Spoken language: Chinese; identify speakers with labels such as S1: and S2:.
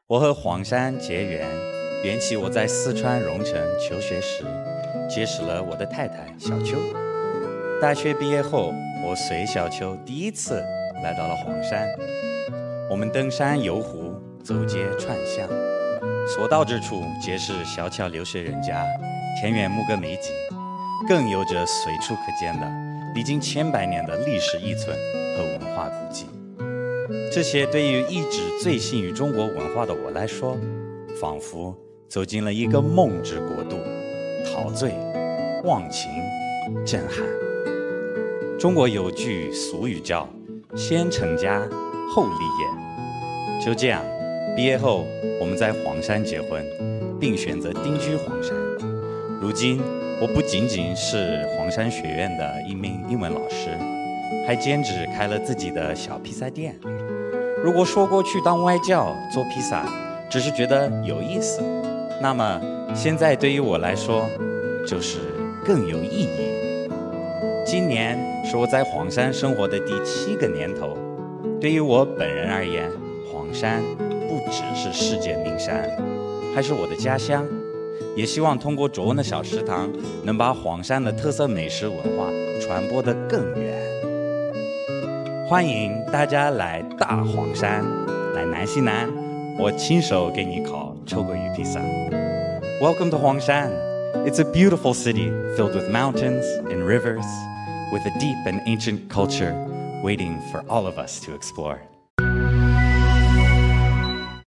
S1: 我和黄山结缘，缘起我在四川荣城求学时，结识了我的太太小秋。大学毕业后，我随小秋第一次来到了黄山。我们登山游湖，走街串巷，所到之处皆是小巧流水人家，田园牧歌美景，更有着随处可见的历经千百年的历史遗存和文化古迹。这些对于一直醉心于中国文化的我来说，仿佛走进了一个梦之国度，陶醉、忘情、震撼。中国有句俗语叫“先成家，后立业”。就这样，毕业后我们在黄山结婚，并选择定居黄山。如今，我不仅仅是黄山学院的一名英文老师，还兼职开了自己的小披萨店。如果说过去当外教做披萨只是觉得有意思，那么现在对于我来说就是更有意义。今年是我在黄山生活的第7个年头，对于我本人而言，黄山不只是世界名山，还是我的家乡。也希望通过卓文的小食堂，能把黄山的特色美食文化传播得更远。欢迎大家来大黄山，来南西南，我亲手给你烤臭鳜鱼披萨。Welcome to Huangshan. It's a beautiful city filled with mountains and rivers, with a deep and ancient culture waiting for all of us to explore.